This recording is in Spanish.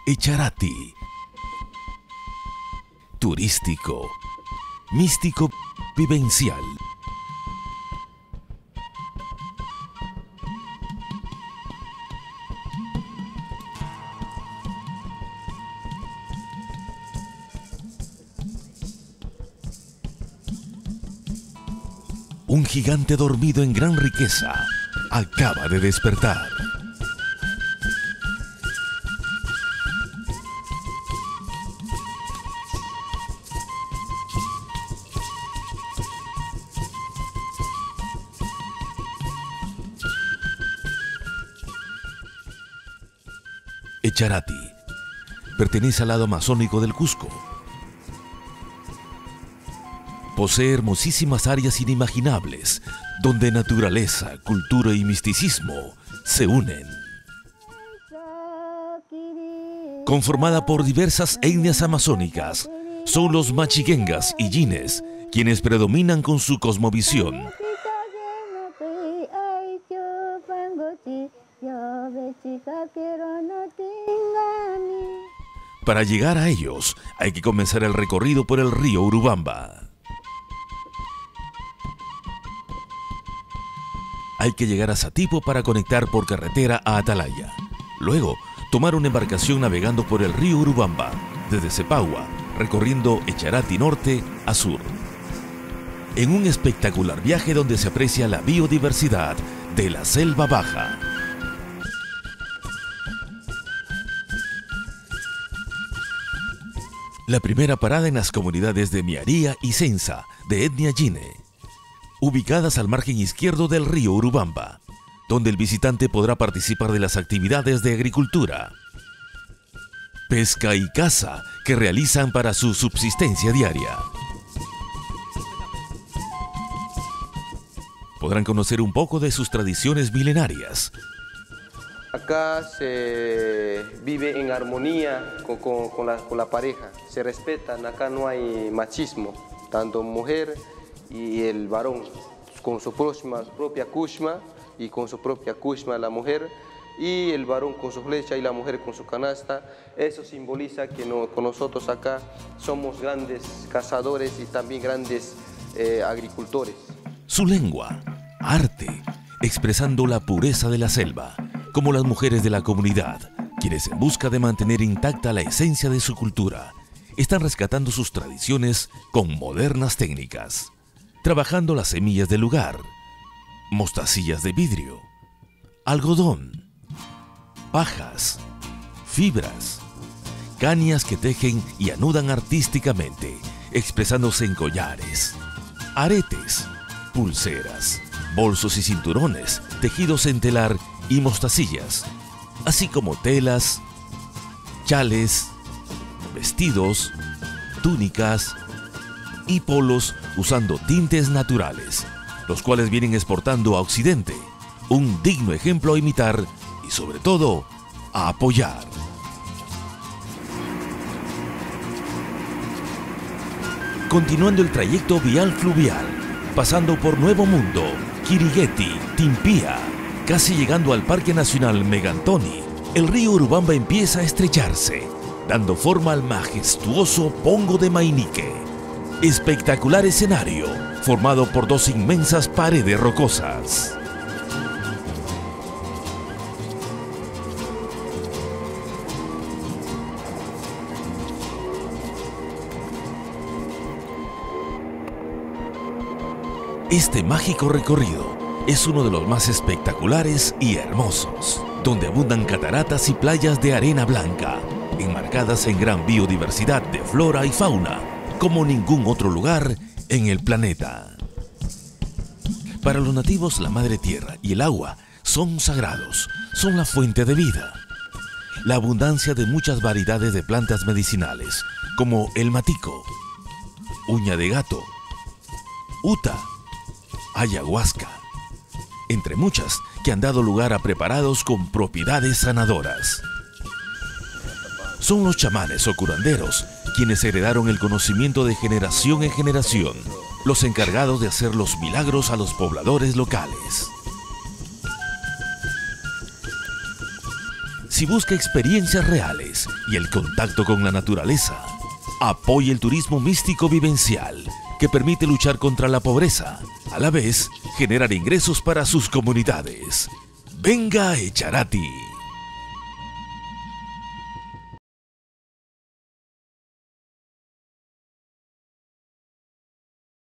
Echarati. Turístico, místico, vivencial. Un gigante dormido en gran riqueza acaba de despertar. Echarati pertenece al lado amazónico del Cusco. Posee hermosísimas áreas inimaginables, donde naturaleza, cultura y misticismo se unen. Conformada por diversas etnias amazónicas, son los Machiguengas y Yines quienes predominan con su cosmovisión. Para llegar a ellos, hay que comenzar el recorrido por el río Urubamba. Hay que llegar a Satipo para conectar por carretera a Atalaya. Luego, tomar una embarcación navegando por el río Urubamba, desde Cepagua, recorriendo Echarati norte a sur. En un espectacular viaje donde se aprecia la biodiversidad de la selva baja. La primera parada en las comunidades de Miaría y Sensa, de etnia Yine, ubicadas al margen izquierdo del río Urubamba, donde el visitante podrá participar de las actividades de agricultura, pesca y caza que realizan para su subsistencia diaria. Podrán conocer un poco de sus tradiciones milenarias. Acá se vive en armonía con la pareja, se respetan, acá no hay machismo, tanto mujer y el varón, con su propia kushma y con su propia kushma la mujer, y el varón con su flecha y la mujer con su canasta. Eso simboliza que con nosotros acá somos grandes cazadores y también grandes agricultores. Su lengua, arte, expresando la pureza de la selva, como las mujeres de la comunidad, quienes en busca de mantener intacta la esencia de su cultura, están rescatando sus tradiciones con modernas técnicas, trabajando las semillas del lugar, mostacillas de vidrio, algodón, pajas, fibras, cañas que tejen y anudan artísticamente, expresándose en collares, aretes, pulseras, bolsos y cinturones tejidos en telar y mostacillas, así como telas, chales, vestidos, túnicas y polos usando tintes naturales, los cuales vienen exportando a Occidente, un digno ejemplo a imitar y sobre todo a apoyar. Continuando el trayecto vial fluvial, pasando por Nuevo Mundo, Quirigueti, Timpía, casi llegando al Parque Nacional Megantoni, el río Urubamba empieza a estrecharse, dando forma al majestuoso Pongo de Mainique. Espectacular escenario, formado por dos inmensas paredes rocosas. Este mágico recorrido es uno de los más espectaculares y hermosos, donde abundan cataratas y playas de arena blanca, enmarcadas en gran biodiversidad de flora y fauna, como ningún otro lugar en el planeta. Para los nativos, la madre tierra y el agua son sagrados, son la fuente de vida. La abundancia de muchas variedades de plantas medicinales, como el matico, uña de gato, uta, ayahuasca, entre muchas que han dado lugar a preparados con propiedades sanadoras. Son los chamanes o curanderos quienes heredaron el conocimiento de generación en generación, los encargados de hacer los milagros a los pobladores locales. Si busca experiencias reales y el contacto con la naturaleza, apoye el turismo místico vivencial, que permite luchar contra la pobreza, a la vez generar ingresos para sus comunidades. Venga a Echarati.